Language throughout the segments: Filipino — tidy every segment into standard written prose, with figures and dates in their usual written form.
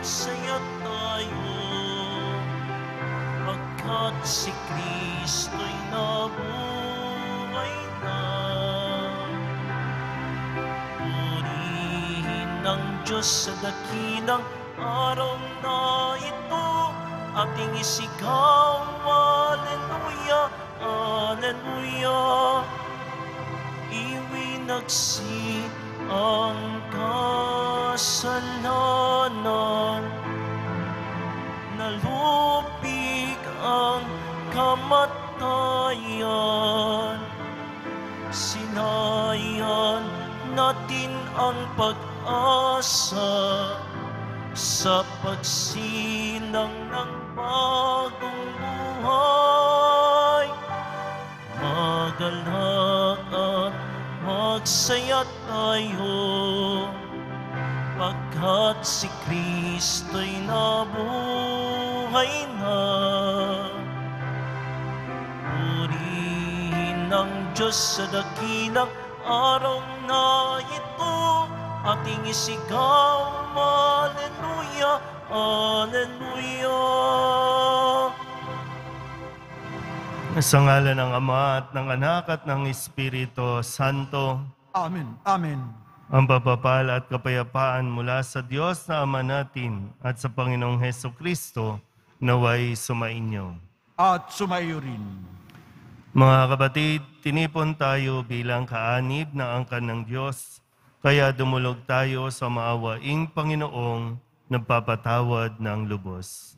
magsaya tayo, pagkat si Kristo'y nabuhay na. Purihin ng Diyos sa dakilang araw na ito, ating isigaw, Alleluia, Alleluia. Iwinagsi ang kasalanan, nalupig ang kamatayan. Sinayan natin ang pag-asa sa pagsilang ng bagong buhay. Magalak at magsaya tayo, pagkat si Kristo'y nabuhay na. Purihin ng Diyos sa dakilang araw na ito, ating isigaw, Alleluia, Alleluia. Sa ngalan ng Ama at ng Anak at ng Espiritu Santo. Amen. Amen. Ang pagpapala at kapayapaan mula sa Diyos na Ama natin at sa Panginoong Hesukristo naway sumainyo. At sumaiyo rin. Mga kapatid, tinipon tayo bilang kaanib na angkan ng Diyos, kaya dumulog tayo sa maawaing Panginoong nagpapatawad ng lubos.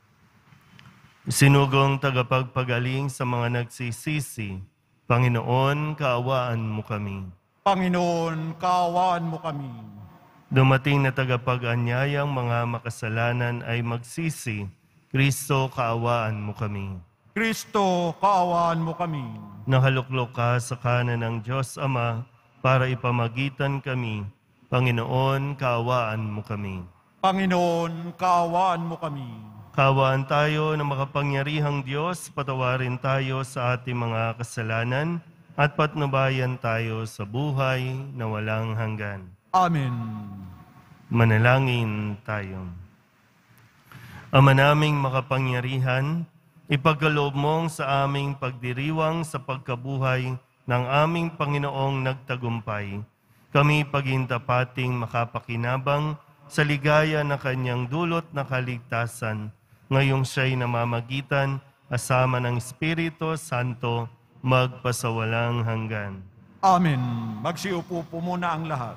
Sinugong tagapagpagaling sa mga nagsisisi, Panginoon, kaawaan mo kami. Panginoon, kaawaan mo kami. Dumating na tagapag-anyayang mga makasalanan ay magsisi, Kristo, kaawaan mo kami. Kristo, kaawaan mo kami. Nakaluklok ka sa kanan ng Diyos Ama para ipamagitan kami, Panginoon, kaawaan mo kami. Panginoon, kaawaan mo kami. Kaawaan tayo na makapangyarihang Diyos, patawarin tayo sa ating mga kasalanan at patnubayan tayo sa buhay na walang hanggan. Amen. Manalangin tayo. Ama naming makapangyarihan, ipagkaloob mong sa aming pagdiriwang sa pagkabuhay ng aming Panginoong nagtagumpay, kami pagintapating makapakinabang sa ligaya na kanyang dulot na kaligtasan, ngayong siya'y namamagitan kasama ng Espiritu Santo magpasawalang hanggan. Amen. Magsiupo po muna ang lahat.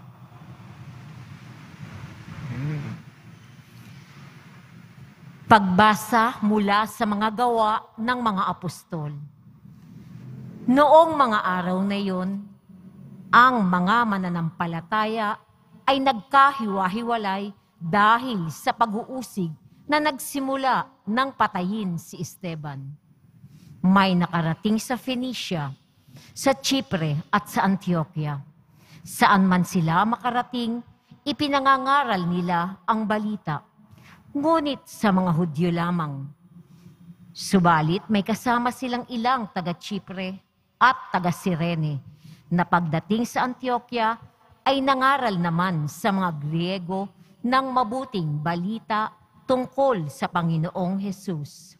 Pagbasa mula sa mga gawa ng mga apostol. Noong mga araw na iyon, ang mga mananampalataya ay nagkahiwa-hiwalay dahil sa pag-uusig na nagsimula ng patayin si Esteban. May nakarating sa Phoenicia, sa Chipre at sa Antioquia. Saan man sila makarating, ipinangangaral nila ang balita, ngunit sa mga Hudyo lamang. Subalit may kasama silang ilang taga-Chipre at taga-Sirene na pagdating sa Antioquia ay nangaral naman sa mga Griego ng mabuting balita tungkol sa Panginoong Hesus.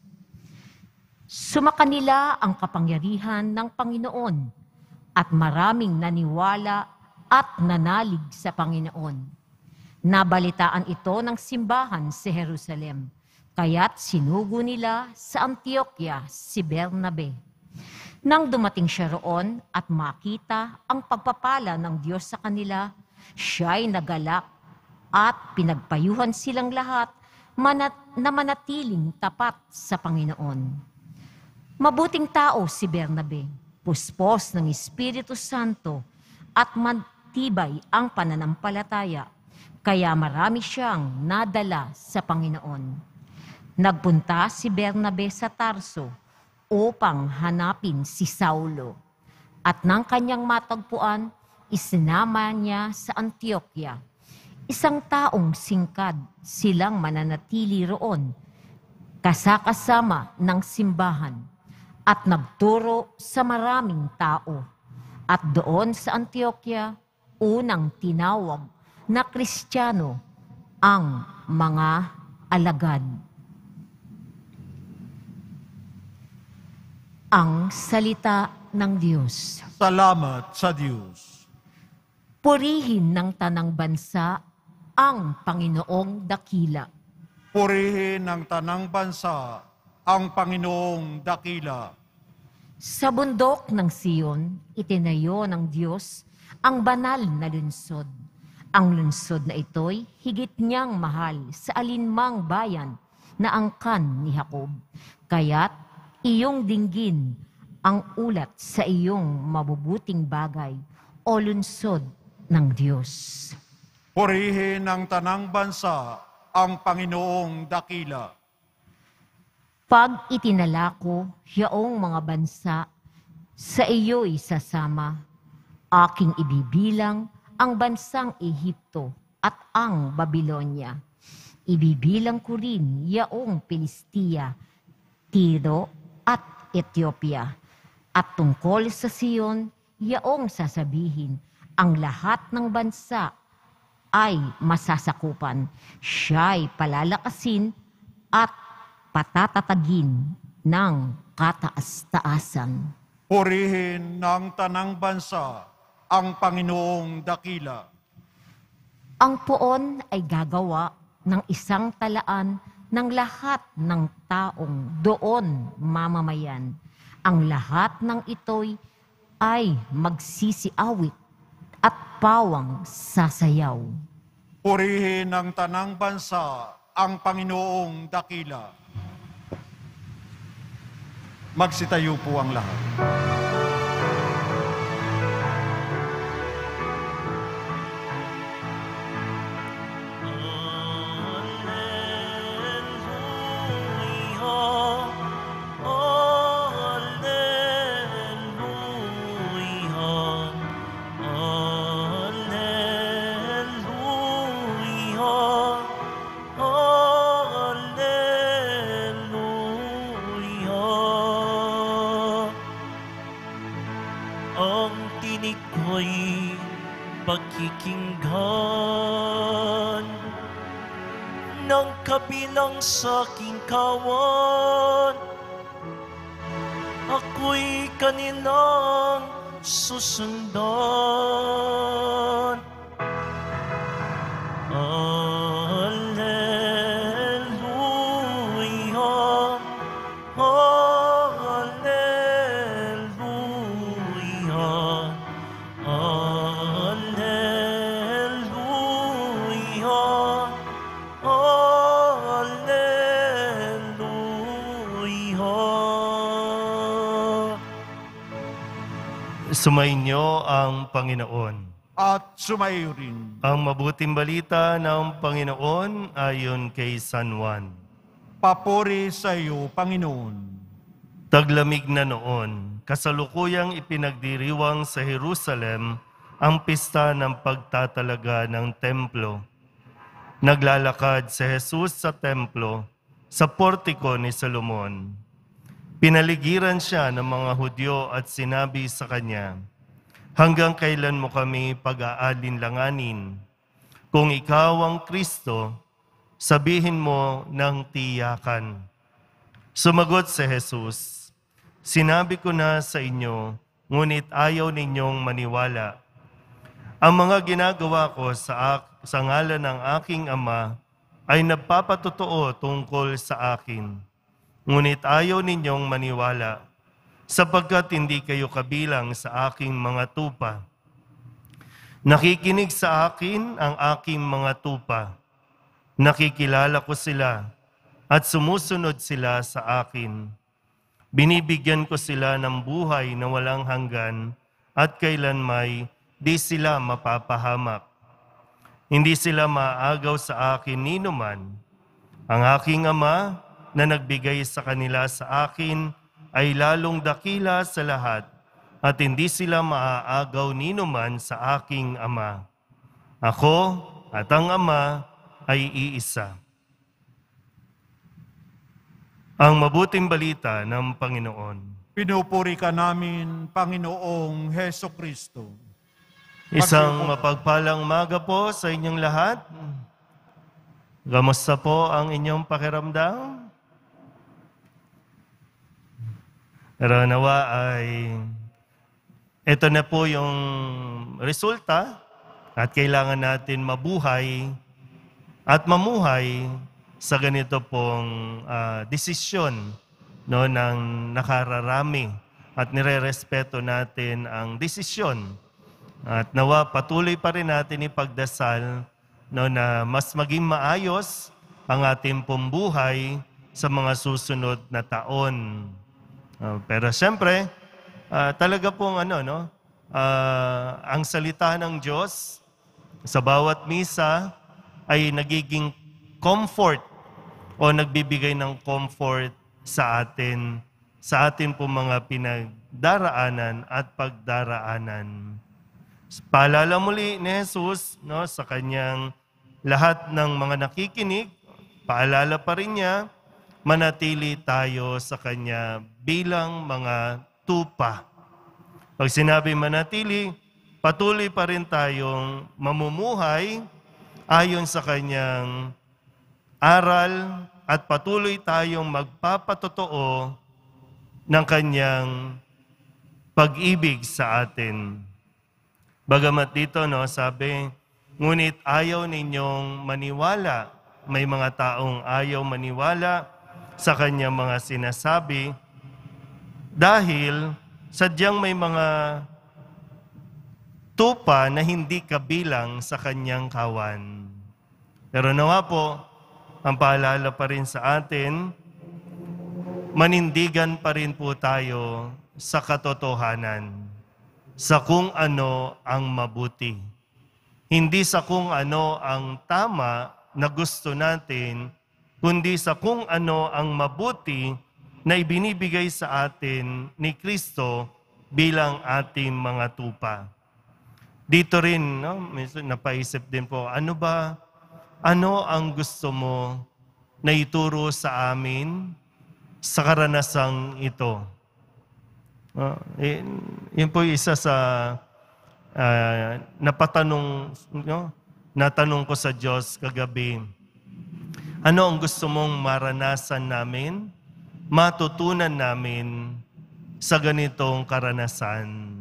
Sumakanila ang kapangyarihan ng Panginoon at maraming naniwala at nanalig sa Panginoon. Nabalitaan ito ng simbahan sa Jerusalem, kaya't sinugo nila sa Antioquia si Bernabe. Nang dumating siya roon at makita ang pagpapala ng Diyos sa kanila, siya'y nagalak at pinagpayuhan silang lahat na manatiling tapat sa Panginoon. Mabuting tao si Bernabe, puspos ng Espiritu Santo at matibay ang pananampalataya, kaya marami siyang nadala sa Panginoon. Nagpunta si Bernabe sa Tarso upang hanapin si Saulo. At nang kanyang matagpuan, isinama niya sa Antioquia. Isang taong singkad silang mananatili roon, kasakasama ng simbahan, at nagturo sa maraming tao. At doon sa Antioquia, unang tinawag na Kristiyano ang mga alagad. Ang salita ng Diyos. Salamat sa Diyos. Purihin ng tanang bansa ang Panginoong dakila. Purihin ng tanang bansa ang Panginoong dakila. Sa bundok ng Siyon, itinayo ng Diyos ang banal na lungsod. Ang lungsod na ito'y higit niyang mahal sa alinmang bayan na angkan ni Jacob. Kaya't iyong dinggin ang ulat sa iyong mabubuting bagay o lungsod ng Diyos. Purihin ng tanang bansa ang Panginoong dakila. Pag itinala ko yaong mga bansa, sa iyo'y sasama. Aking ibibilang ang bansang Ehipto at ang Babilonya. Ibibilang ko rin yaong Pilistia, Tiro at Ethiopia. At tungkol sa Siyon, yaong sasabihin, ang lahat ng bansa ay masasakupan. Siya'y palalakasin at patatatagin ng kataas-taasan. Purihin ng tanang bansa ang Panginoong dakila. Ang poon ay gagawa ng isang talaan ng lahat ng taong doon mamamayan. Ang lahat ng ito'y ay magsisiawit at pawang sasayaw. Purihin ng tanang bansa ang Panginoong dakila. Magsitayo po ang lahat. Ang tinig ko'y pakikinggan ng kabilang sa aking kawan. Ako'y kanilang susundan. Alleluia, Alleluia, Alleluia, Alleluia. Sumainyo ang Panginoon. At sumayo rin. Ang mabuting balita ng Panginoon ayon kay San Juan. Papuri sa iyo, Panginoon. Taglamig na noon, kasalukuyang ipinagdiriwang sa Jerusalem ang pista ng pagtatalaga ng templo. Naglalakad si Jesus sa templo, sa portiko ni Solomon. Pinaligiran siya ng mga Hudyo at sinabi sa kanya, "Hanggang kailan mo kami pag-aalinlanganin? Kung ikaw ang Kristo, sabihin mo ng tiyakan." Sumagot si Jesus, "Sinabi ko na sa inyo, ngunit ayaw ninyong maniwala. Ang mga ginagawa ko sa ngalan ng aking Ama ay nagpapatotoo tungkol sa akin. Ngunit ayaw ninyong maniwala, sapagkat hindi kayo kabilang sa aking mga tupa. Nakikinig sa akin ang aking mga tupa. Nakikilala ko sila at sumusunod sila sa akin. Binibigyan ko sila ng buhay na walang hanggan at kailanmay di sila mapapahamak. Hindi sila maagaw sa akin ninuman. Ang aking Ama na nagbigay sa kanila sa akin ay lalong dakila sa lahat at hindi sila maaagaw ninuman sa aking Ama. Ako at ang Ama ay iisa." Ang mabuting balita ng Panginoon. Pinupuri ka namin, Panginoong Heso Kristo. Isang mapagpalang umaga po sa inyong lahat. Kamusta po ang inyong pakiramdam? Pero nawa ay ito na po yung resulta at kailangan natin mabuhay at mamuhay sa ganito pong desisyon no, ng nakararami at nirerespeto natin ang desisyon. At nawa patuloy pa rin natin ipagdasal no, na mas maging maayos ang ating pong buhay sa mga susunod na taon. Pero siyempre, talaga pong ang salita ng Diyos sa bawat misa ay nagiging comfort o nagbibigay ng comfort sa atin po mga pinagdaraanan at pagdaraanan. Paalala muli ni Jesus no, sa kanyang lahat ng mga nakikinig, paalala pa rin niya, manatili tayo sa kanya bilang mga tupa. Pag sinabi manatili, patuloy pa rin tayong mamumuhay ayon sa kanyang aral at patuloy tayong magpapatotoo ng kanyang pag-ibig sa atin. Bagamat dito, no, sabi, ngunit ayaw ninyong maniwala. May mga taong ayaw maniwala sa kanyang mga sinasabi dahil sadyang may mga tupa na hindi kabilang sa kanyang kawan. Pero nawa po, ang paalala pa rin sa atin, manindigan pa rin po tayo sa katotohanan, sa kung ano ang mabuti. Hindi sa kung ano ang tama na gusto natin, kundi sa kung ano ang mabuti na ibinibigay sa atin ni Kristo bilang ating mga tupa. Dito rin, no, napaisip din po, ano ang gusto mo na ituro sa amin sa karanasang ito? Yun po isa sa natanong ko sa Diyos kagabi. Ano ang gusto mong maranasan namin, matutunan namin sa ganitong karanasan?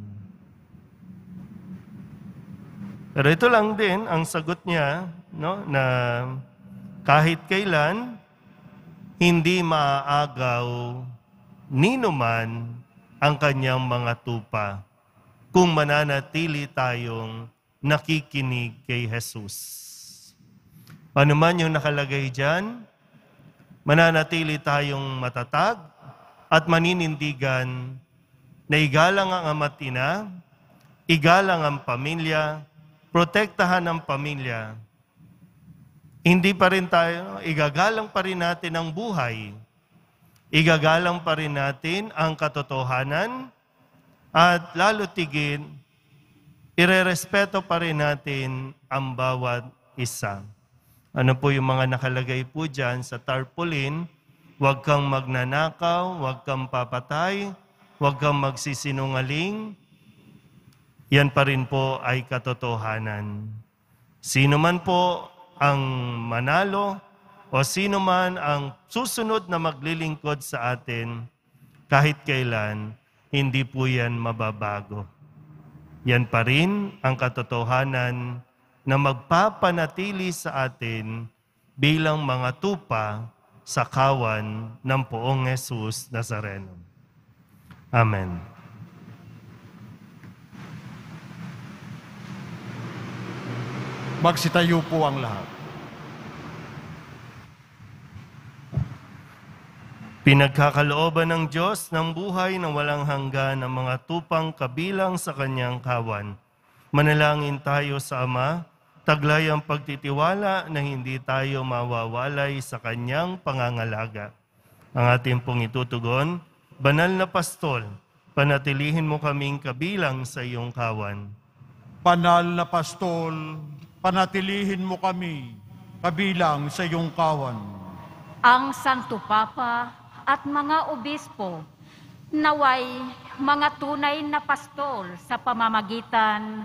Pero ito lang din ang sagot niya, no, na kahit kailan, hindi maaagaw ninuman ang kanyang mga tupa kung mananatili tayong nakikinig kay Jesus. Ano man yung nakalagay dyan, mananatili tayong matatag at maninindigan na igalang ang ama't ina, igalang ang pamilya, protektahan ang pamilya. Hindi pa rin tayo, igagalang pa rin natin ang buhay. Igagalang pa rin natin ang katotohanan at lalo tigit, irerespeto pa rin natin ang bawat isa. Ano po yung mga nakalagay po dyan sa tarpaulin? Huwag kang magnanakaw, huwag kang papatay, huwag kang magsisinungaling. Yan pa rin po ay katotohanan. Sino man po ang manalo o sino man ang susunod na maglilingkod sa atin, kahit kailan, hindi po yan mababago. Yan pa rin ang katotohanan na magpapanatili sa atin bilang mga tupa sa kawan ng Poong Jesus Nazareno. Amen. Magsitayo po ang lahat. Pinagkakalooban ng Diyos ng buhay na walang hanggan ng mga tupang kabilang sa kanyang kawan. Manalangin tayo sa Ama, taglay ang pagtitiwala na hindi tayo mawawalay sa kanyang pangangalaga. Ang ating pong itutugon, Banal na Pastol, panatilihin mo kaming kabilang sa iyong kawan. Banal na Pastol, panatilihin mo kami kabilang sa iyong kawan. Ang Santo Papa at mga obispo, naway mga tunay na pastol sa pamamagitan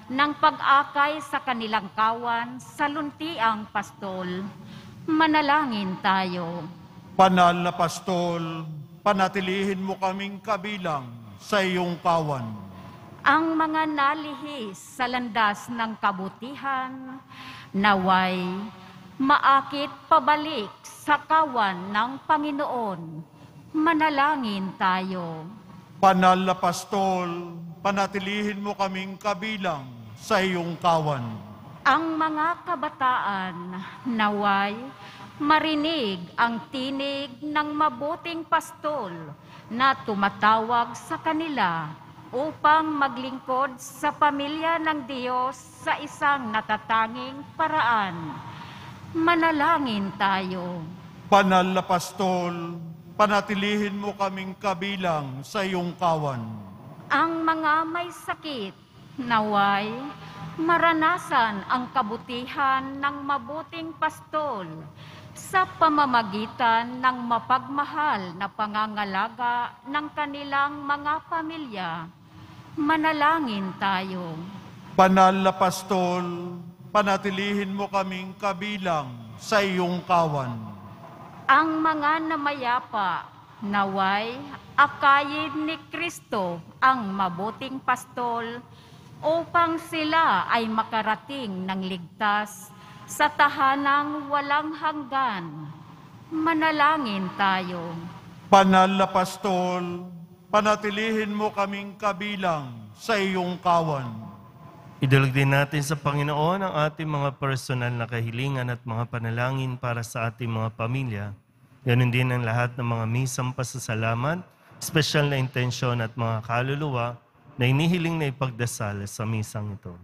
ng pag-akay sa kanilang kawan sa luntiang pastol. Manalangin tayo. Banal na pastol, panatilihin mo kaming kabilang sa iyong kawan. Ang mga nalihis sa landas ng kabutihan, naway maakit pabalik sa kawan ng Panginoon. Manalangin tayo. Banal na pastol, panatilihin mo kaming kabilang sa iyong kawan. Ang mga kabataan, naway marinig ang tinig ng mabuting pastol na tumatawag sa kanila upang maglingkod sa pamilya ng Diyos sa isang natatanging paraan. Manalangin tayo. Banal na pastol, panatilihin mo kaming kabilang sa iyong kawan. Ang mga may sakit, naway maranasan ang kabutihan ng mabuting pastol sa pamamagitan ng mapagmahal na pangangalaga ng kanilang mga pamilya. Manalangin tayo. Banal na pastol, panatilihin mo kaming kabilang sa iyong kawan. Ang mga namayapa, naway akayin ni Kristo ang mabuting pastol upang sila ay makarating ng ligtas sa tahanang walang hanggan. Manalangin tayo. Banal na pastol, panatilihin mo kaming kabilang sa iyong kawan. Idulog din natin sa Panginoon ang ating mga personal na kahilingan at mga panalangin para sa ating mga pamilya. Ganon din ang lahat ng mga misang pasasalamat, espesyal na intensyon at mga kaluluwa na inihiling na ipagdasal sa misang ito.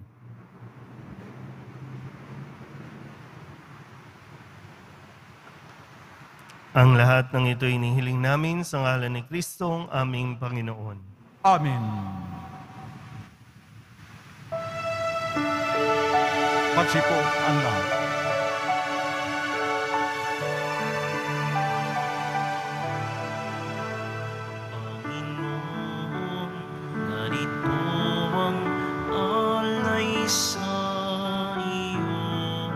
Ang lahat ng ito inihiling namin sa ngalan ni Kristong aming Panginoon. Amen. Magsipo ang lahat. Panginoon, narito ang alay sa iyo,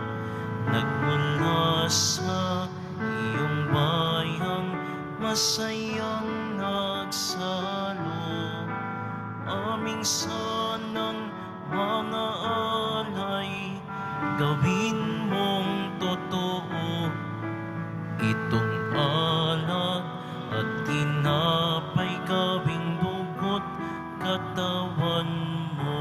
nagmula sa iyong bayang masayang nagsalo, aming sanang mga alay, gawin mong totoo itong alak at tinapay, gawing dugot katawan mo.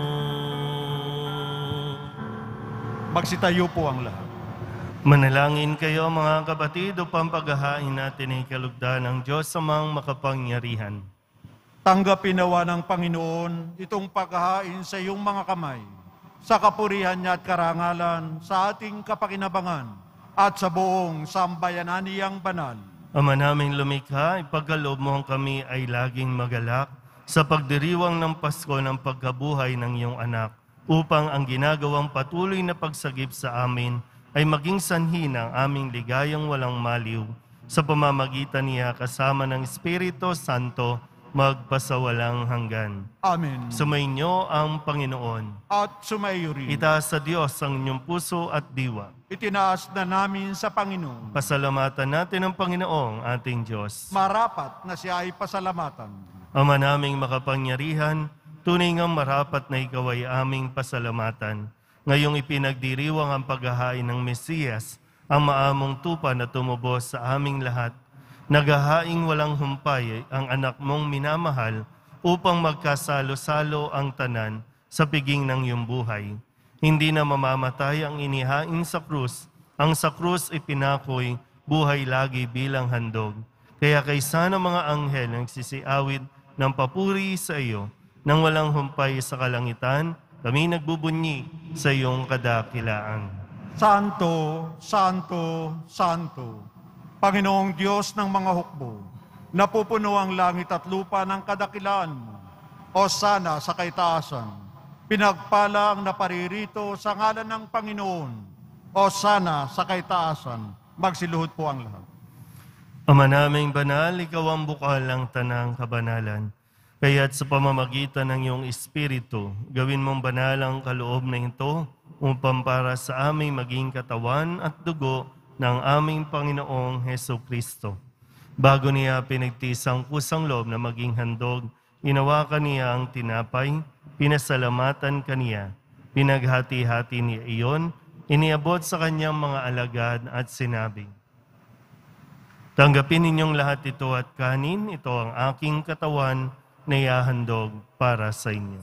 Magsitayo po ang lahat. Manalangin kayo mga kapatid upang paghahain natin ay kalugdan ng Diyos sa mga makapangyarihan. Tanggapin nawa ng Panginoon itong paghahain sa iyong mga kamay, sa kapurihan niya at karangalan, sa ating kapakinabangan, at sa buong sambayanan niyang banal. Ama naming lumikha, ipagkaloob mo kami ay laging magalak sa pagdiriwang ng Pasko ng pagkabuhay ng iyong anak, upang ang ginagawang patuloy na pagsagip sa amin ay maging sanhi ng aming ligayang walang maliw, sa pamamagitan niya kasama ng Espiritu Santo, magpasawalang hanggan. Amen. Sumainyo ang Panginoon. At sumayo rin. Itaas sa Diyos ang inyong puso at diwa. Itinaas na namin sa Panginoon. Pasalamatan natin ang Panginoong ating Diyos. Marapat na siya ay pasalamatan. Ama naming makapangyarihan, tunay ngang marapat na ikaw ay aming pasalamatan. Ngayong ipinagdiriwang ang paghahain ng Mesiyas, ang maamong tupa na tumubos sa aming lahat, naghahaing walang humpay ang anak mong minamahal upang magkasalo-salo ang tanan sa piging ng iyong buhay. Hindi na mamamatay ang inihain sa krus, ang sa krus ipinakoy buhay lagi bilang handog. Kaya kaysa ng mga anghel nagsisiawit ng papuri sa iyo, nang walang humpay sa kalangitan, kami nagbubunyi sa iyong kadakilaan. Santo, Santo, Santo, Panginoong Diyos ng mga hukbo, napupuno ang langit at lupa ng kadakilaan mo. Hosana sa kaitaasan, pinagpala ang naparirito sa ngalan ng Panginoon. Hosana sa kaitaasan, magsiluhod po ang lahat. Ama naming banal, ikaw ang bukal ng tanang kabanalan. Kaya't sa pamamagitan ng iyong Espiritu, gawin mong banal ang kaloob na ito upang para sa aming maging katawan at dugo ng aming Panginoong Heso Kristo. Bago niya pinagtiis ang kusang loob na maging handog, inawakan niya ang tinapay, pinasalamatan kaniya, pinaghati-hati niya iyon, iniabot sa kanyang mga alagad at sinabi, "Tanggapin ninyong lahat ito at kanin, ito ang aking katawan na ihahandog para sa inyo."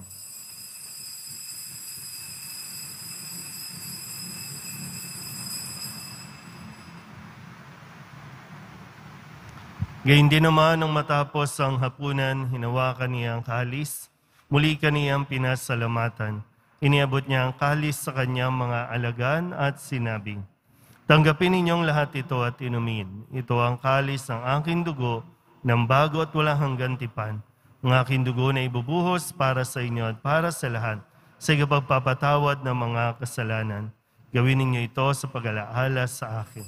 Gayun din naman nang matapos ang hapunan, hinawakan niya ang kalis, muli kaniyang pinasalamatan. Iniabot niya ang kalis sa kanyang mga alagad at sinabi, "Tanggapin ninyong lahat ito at inumin. Ito ang kalis ng aking dugo ng bago at walang hanggang tipan. Ang aking dugo na ibubuhos para sa inyo at para sa lahat sa pagpapatawad ng mga kasalanan. Gawin ninyo ito sa pag-alaala sa akin."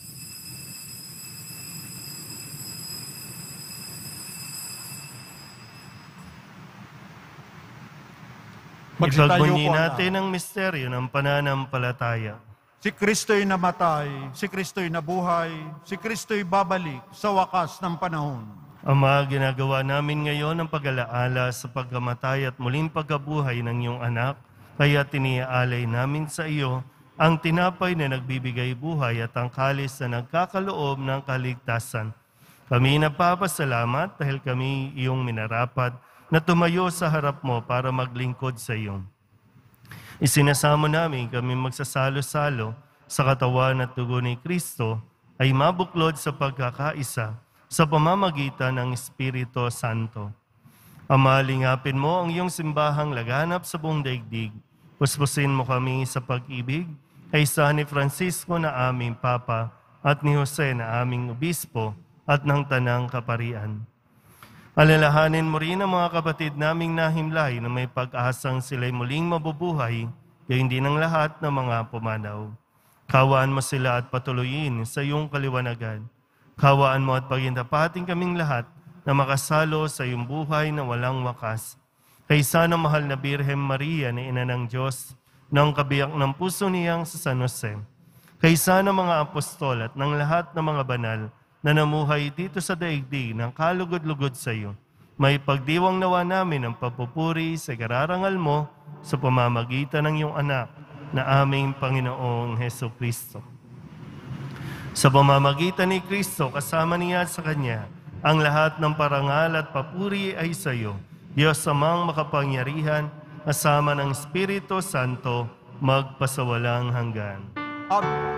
Ipagbunyi natin ang misteryo ng pananampalataya. Si Kristo'y namatay, si Kristo'y nabuhay, si Kristo'y babalik sa wakas ng panahon. Ama, ginagawa namin ngayon ang pag-alaala sa pagkamatay at muling pagkabuhay ng iyong anak, kaya tiniaalay namin sa iyo ang tinapay na nagbibigay buhay at ang kalis na nagkakaloob ng kaligtasan. Kami nagpapasalamat dahil kami iyong minarapat na tumayo sa harap mo para maglingkod sa iyo. Isinasamo namin kami magsasalo-salo sa katawan at dugo ni Kristo ay mabuklod sa pagkakaisa sa pamamagitan ng Espiritu Santo. Ama, lingapin mo ang iyong simbahang laganap sa buong daigdig. Puspusin mo kami sa pag-ibig kay San ni Francisco na aming Papa at ni Jose na aming Obispo at ng Tanang Kaparian. Alalahanin mo rin ang mga kapatid naming nahimlay na may pag-asang sila'y muling mabubuhay, gayon din ang lahat ng mga pumanaw. Kawaan mo sila at patuloyin sa iyong kaliwanagan. Kawaan mo at pagindapating kaming lahat na makasalo sa iyong buhay na walang wakas. Kaysa ng mahal na Birhen Maria na Ina ng Diyos, ng kabiyak ng puso niyang sa San Jose. Kaysa ng mga apostol at ng lahat ng mga banal na namuhay dito sa daigdig ng kalugod-lugod sa iyo. May pagdiwang nawa namin ang papupuri sa kararangal mo sa pamamagitan ng iyong anak na aming Panginoong Heso Kristo. Sa pamamagitan ni Kristo, kasama niya at sa Kanya, ang lahat ng parangal at papuri ay sa iyo, Diyos amang makapangyarihan, kasama ng Espiritu Santo, magpasawalang hanggan. Amen.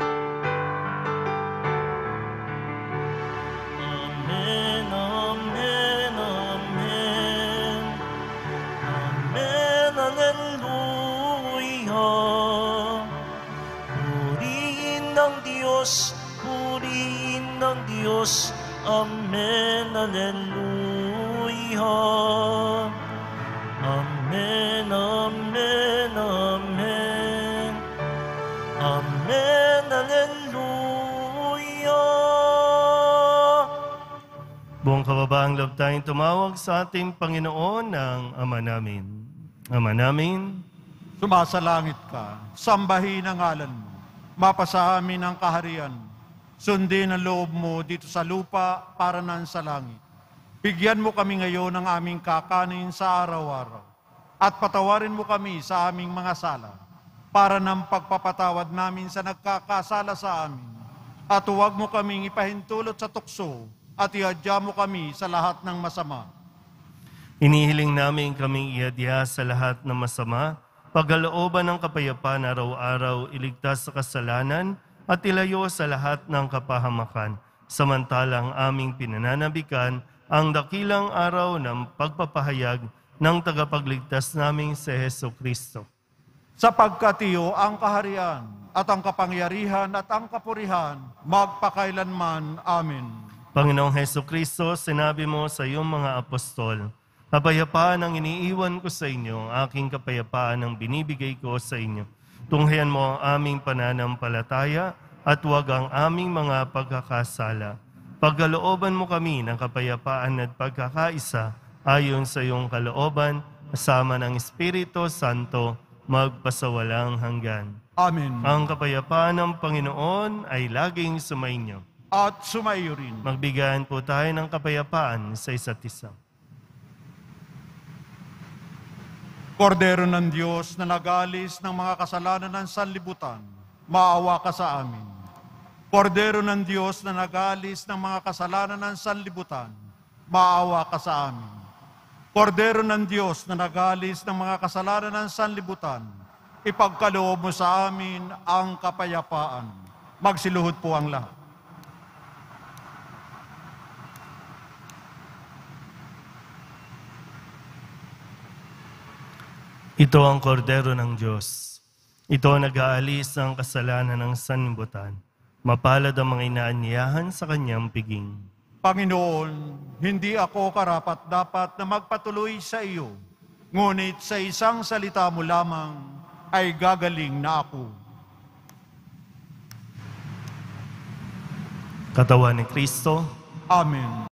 Purihin ng Diyos. Amen, Alleluia. Amen, amen, amen. Amen, Alleluia. Buong kababaang loob tayong tumawag sa ating Panginoon ng Ama namin. Ama namin, Sumasalangit ka, sambahin ang ngalan mo. Mapasa amin ang kaharian. Sundin ang loob mo dito sa lupa para nang sa langit. Bigyan mo kami ngayon ng aming kakanin sa araw-araw. At patawarin mo kami sa aming mga sala para ng pagpapatawad namin sa nagkakasala sa amin. At huwag mo kaming ipahintulot sa tukso at iadya mo kami sa lahat ng masama. inihiling namin kaming iadya sa lahat ng masama, pagkalooban ng kapayapaan araw-araw, iligtas sa kasalanan at ilayo sa lahat ng kapahamakan. Samantalang aming pinananabikan ang dakilang araw ng pagpapahayag ng tagapagligtas naming si Heso Kristo. Sapagkat iyo ang kaharian at ang kapangyarihan at ang kapurihan magpakailanman. Amen. Panginoong Heso Kristo, sinabi mo sa iyong mga apostol, kapayapaan ang iniiwan ko sa inyo, aking kapayapaan ang binibigay ko sa inyo. Tunghayan mo ang aming pananampalataya at huwag ang aming mga pagkakasala. Pagkalooban mo kami ng kapayapaan at pagkakaisa ayon sa iyong kalooban, kasama ng Espiritu Santo, magpasawalang hanggan. Amen. Ang kapayapaan ng Panginoon ay laging sumainyo. At sumaiyo rin. Magbigayan po tayo ng kapayapaan sa isa't isa. Kordero ng Diyos na nag-alis ng mga kasalanan ng sanlibutan, maawa ka sa amin. Kordero ng Diyos na nag-alis ng mga kasalanan ng sanlibutan, maawa ka sa amin. Kordero ng Diyos na nag-alis ng mga kasalanan ng sanlibutan, ipagkaloob mo sa amin ang kapayapaan. Magsiluhod po ang lahat. Ito ang kordero ng Diyos. Ito ang nag-aalis ng kasalanan ng sanlibutan. Mapalad ang mga inaanyayahan sa kanyang piging. Panginoon, hindi ako karapat-dapat na magpatuloy sa iyo, ngunit sa isang salita mo lamang ay gagaling na ako. Katawan ni Kristo, Amen.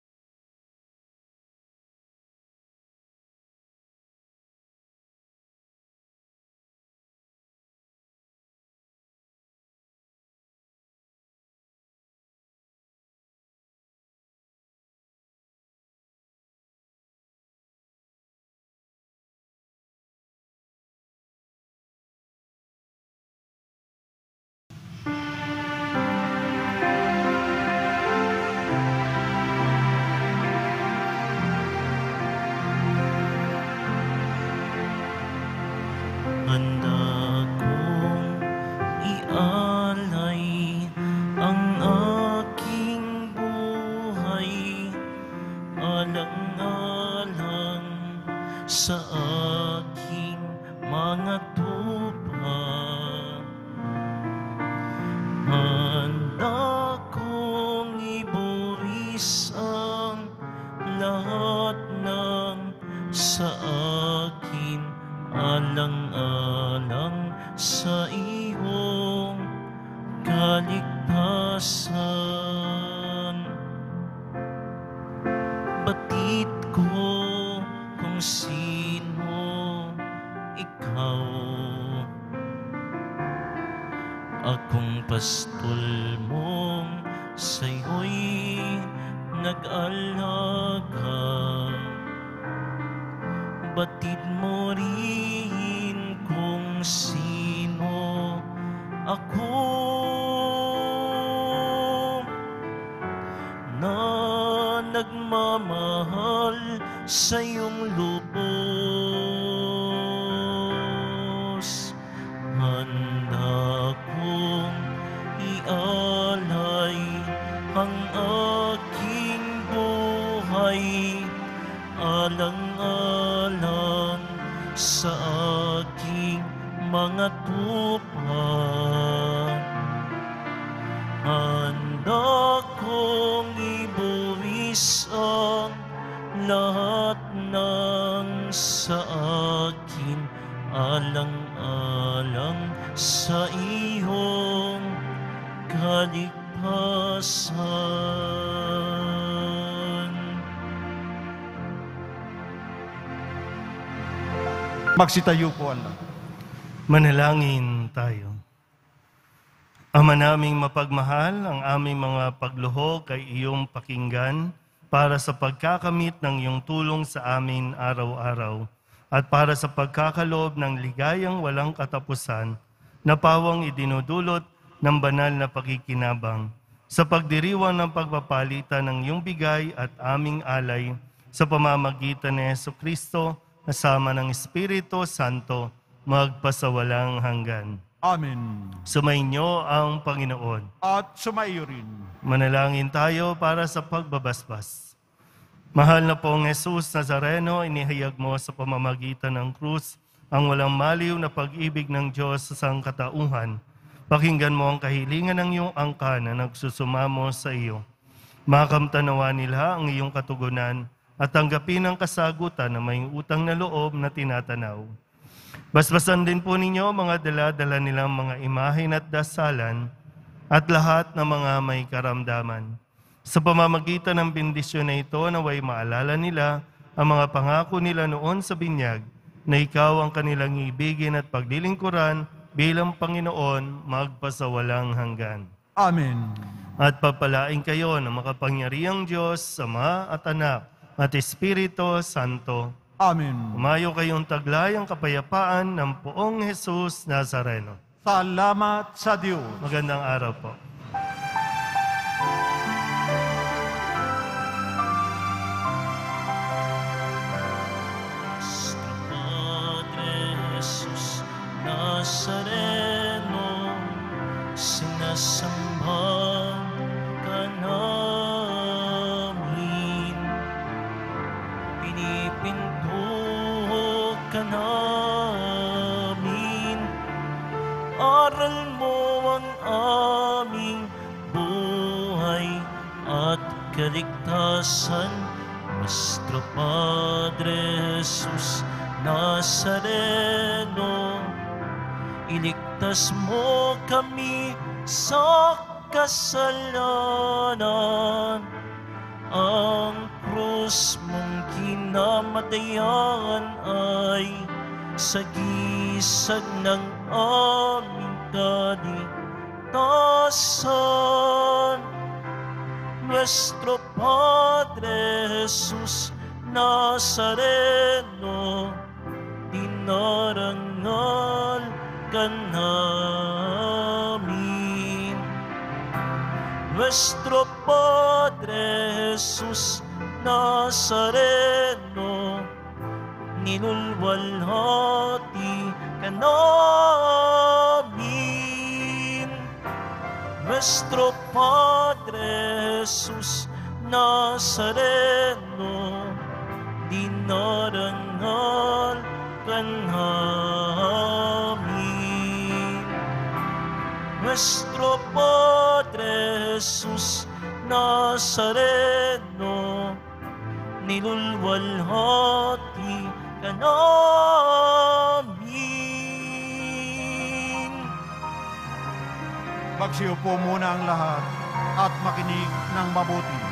Handa kong ialay ang aking buhay, alang-alang sa aking mga tupa. Handa kong ibuwis ang lahat ng sa akin, alang-alang sa iyong kaligtasan. Batid ko kung sino ikaw, akong pastol mong sa'yo'y nag-alaga. Batid mo rin kung sino ako, na nagmamahal sa iyong lubos. Handa kong ialay ang aking buhay, alang-alang sa aking mga tupa. Handa kong ibuwis ang lahat ng sa akin, alang-alang sa iyong kaligtasan. Magsitayo po ang lahat. manalangin tayo. Ama naming mapagmahal, ang aming mga pagluhog ay iyong pakinggan para sa pagkakamit ng iyong tulong sa amin araw-araw at para sa pagkakaloob ng ligayang walang katapusan na pawang idinudulot ng banal na pakikinabang sa pagdiriwang ng pagpapalitan ng iyong bigay at aming alay sa pamamagitan ni Jesucristo kasama ng Espiritu Santo magpasawalang hanggan. Amen. Sumainyo ang Panginoon. At sumaiyo rin. Manalangin tayo para sa pagbabasbas. Mahal na pong Jesus Nazareno, inihayag mo sa pamamagitan ng krus ang walang maliw na pag-ibig ng Diyos sa sangkatauhan. Pakinggan mo ang kahilingan ng iyong angka na nagsusumamo sa iyo. Makamtanawa nila ang iyong katugunan at tanggapin ang kasagutan na may utang na loob na tinatanaw. Basbasan din po ninyo mga dala-dala nilang mga imahen at dasalan at lahat ng mga may karamdaman. Sa pamamagitan ng bendisyon na ito, naway maalala nila ang mga pangako nila noon sa binyag, na ikaw ang kanilang ibigin at paglilingkuran bilang Panginoon magpasawalang hanggan. Amen. At papalain kayo ng makapangyarihang Diyos, Ama at Anak at Espiritu Santo. Amen. Umayo kayong taglay ang kapayapaan ng Poong Jesus Nazareno. Salamat sa Diyos. Magandang araw po. Padre Jesus Nazareno, sinasamba ka namin, pinipinto ka namin, aral mo ang aming buhay at kaligtasan. Nuestro Padre Jesus Nazareno, iligtas mo kami sa kasalanan. Ang krus mong kinamatayan ay sagisag ng aming kaligtasan. Nuestro Padre Jesus Nazareno, dinarangal ka namin. Nuestro Padre Jesus Nazareno, nilulwalhati ka namin. Nuestro Padre Jesus Nazareno, dinarangal ka namin. Nuestro Padre Jesus Nazareno, nilulwalhati ka namin. Magsiupo muna ang lahat at makinig ng mabuti.